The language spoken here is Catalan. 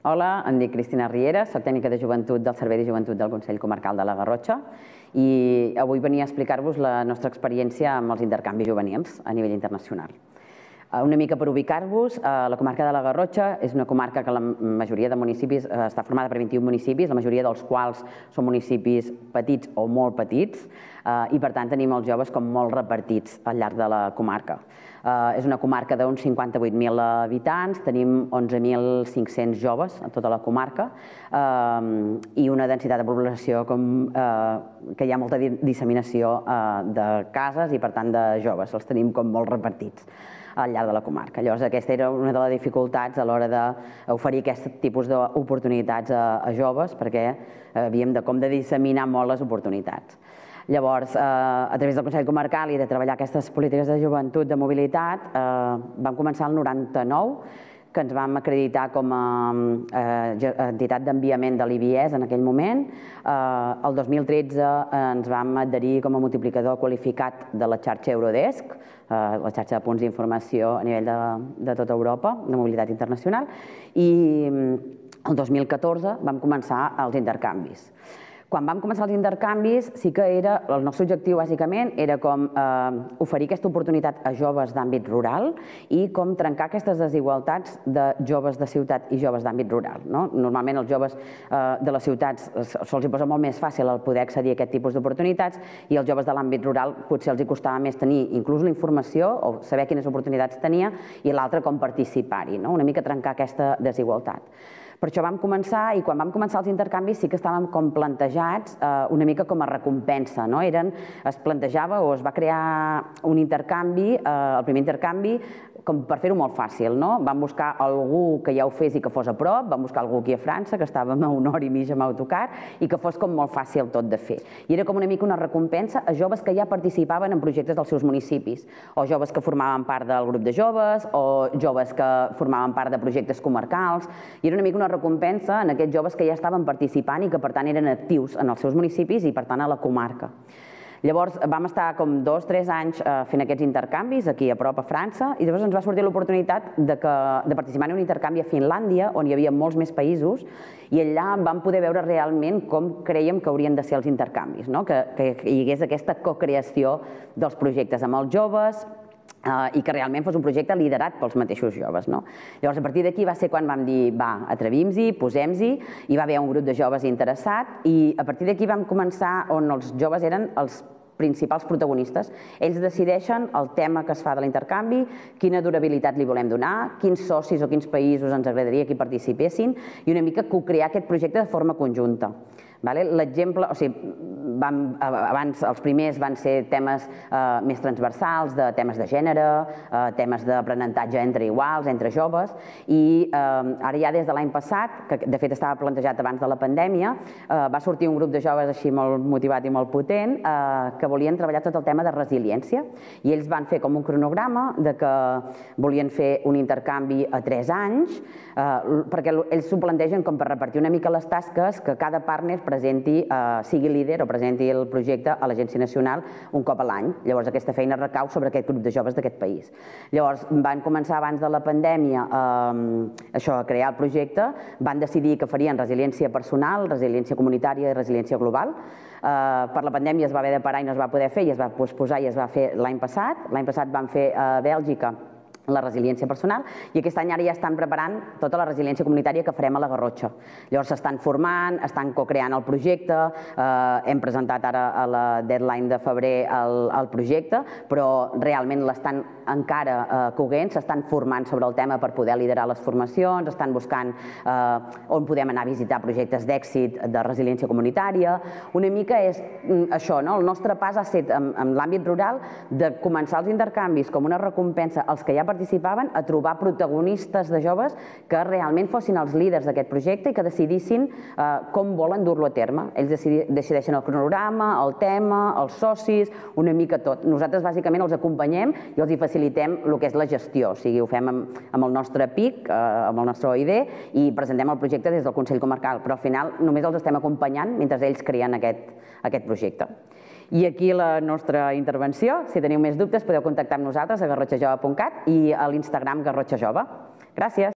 Hola, em dic Cristina Riera, soc tècnica de joventut del Servei de Joventut del Consell Comarcal de la Garrotxa i avui venia a explicar-vos la nostra experiència amb els intercanvis juvenils a nivell internacional. Una mica per ubicar-vos, la comarca de la Garrotxa és una comarca que la majoria de municipis està formada per 21 municipis, la majoria dels quals són municipis petits o molt petits i per tant tenim els joves com molt repartits al llarg de la comarca. És una comarca d'uns 58.000 habitants, tenim 11.500 joves a tota la comarca i una densitat de població que hi ha molta disseminació de cases i per tant de joves, els tenim com molt repartits al llarg de la comarca. Llavors aquesta era una de les dificultats a l'hora d'oferir aquest tipus d'oportunitats a joves perquè havíem de disseminar molt les oportunitats. Llavors, a través del Consell Comarcal i de treballar aquestes polítiques de joventut, de mobilitat, vam començar el 99, que ens vam acreditar com a entitat d'enviament de l'IBS en aquell moment. El 2013 ens vam adherir com a multiplicador qualificat de la xarxa Eurodesc, la xarxa de punts d'informació a nivell de tota Europa, de mobilitat internacional, i el 2014 vam començar els intercanvis. Quan vam començar els intercanvis, sí que el nostre objectiu bàsicament era com oferir aquesta oportunitat a joves d'àmbit rural i com trencar aquestes desigualtats de joves de ciutat i joves d'àmbit rural. Normalment els joves de les ciutats se'ls posa molt més fàcil el poder accedir a aquest tipus d'oportunitats i els joves de l'àmbit rural potser els costava més tenir inclús la informació o saber quines oportunitats tenia i l'altra com participar-hi, una mica trencar aquesta desigualtat. Per això vam començar i quan vam començar els intercanvis sí que estàvem com plantejats una mica com a recompensa. Es plantejava o es va crear un intercanvi, el primer intercanvi, com per fer-ho molt fàcil. Vam buscar algú que ja ho fes i que fos a prop, vam buscar algú aquí a França, que estàvem a una hora i mitja amb autocar, i que fos com molt fàcil tot de fer. I era com una mica una recompensa a joves que ja participaven en projectes dels seus municipis, o joves que formaven part del grup de joves, o joves que formaven part de projectes comarcals, i era una mica una recompensa en aquests joves que ja estaven participant i que per tant eren actius en els seus municipis i per tant a la comarca. Llavors vam estar com 2 o 3 anys fent aquests intercanvis aquí a prop a França i llavors ens va sortir l'oportunitat de participar en un intercanvi a Finlàndia on hi havia molts més països i allà vam poder veure realment com creiem que haurien de ser els intercanvis, que hi hagués aquesta cocreació dels projectes amb els joves i que realment fos un projecte liderat pels mateixos joves. Llavors, a partir d'aquí va ser quan vam dir, va, atrevim-s'hi, posem-s'hi, hi va haver un grup de joves interessat i a partir d'aquí vam començar on els joves eren els principals protagonistes. Ells decideixen el tema que es fa de l'intercanvi, quina durabilitat li volem donar, quins socis o quins països ens agradaria que hi participessin i una mica co-crear aquest projecte de forma conjunta. L'exemple, o sigui, abans els primers van ser temes més transversals, de temes de gènere, temes d'aprenentatge entre iguals, entre joves, i ara ja des de l'any passat, que de fet estava plantejat abans de la pandèmia, va sortir un grup de joves així molt motivat i molt potent que volien treballar tot el tema de resiliència i ells van fer com un cronograma de que volien fer un intercanvi a 3 anys perquè ells s'ho plantegen com per repartir una mica les tasques que cada partner presenti, sigui líder o presenti el projecte a l'Agència Nacional un cop a l'any. Llavors aquesta feina recau sobre aquest grup de joves d'aquest país. Llavors van començar abans de la pandèmia a crear el projecte, van decidir que farien resiliència personal, resiliència comunitària i resiliència global. Per la pandèmia es va haver de parar i no es va poder fer i es va posposar i es va fer l'any passat. L'any passat van fer a Bèlgica la resiliència personal i aquest any ara ja estan preparant tota la resiliència comunitària que farem a la Garrotxa. Llavors s'estan formant, estan co-creant el projecte, hem presentat ara a la deadline de febrer el projecte, però realment l'estan encara coguent, s'estan formant sobre el tema per poder liderar les formacions, estan buscant on podem anar a visitar projectes d'èxit de resiliència comunitària. Una mica és això, el nostre pas ha estat en l'àmbit rural de començar els intercanvis com una recompensa als que ja participaven a trobar protagonistes de joves que realment fossin els líders d'aquest projecte i que decidissin com volen dur-lo a terme. Ells decideixen el cronograma, el tema, els socis, una mica tot. Nosaltres bàsicament els acompanyem i els hi facilitem el que és la gestió, o sigui, ho fem amb el nostre PIC, amb el nostre OID i presentem el projecte des del Consell Comarcal, però al final només els estem acompanyant mentre ells creen aquest projecte. I aquí la nostra intervenció. Si teniu més dubtes podeu contactar amb nosaltres a garrotxajove.cat i a l'Instagram garrotxajove. Gràcies.